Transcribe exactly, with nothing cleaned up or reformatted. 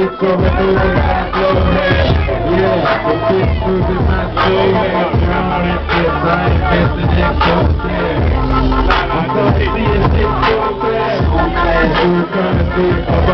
shit coming through and I blow head. Yeah, the bitch moving my soul head. Drown in this, I ain't missing it so sad. I'm gonna see it so bad. We're gonna see it.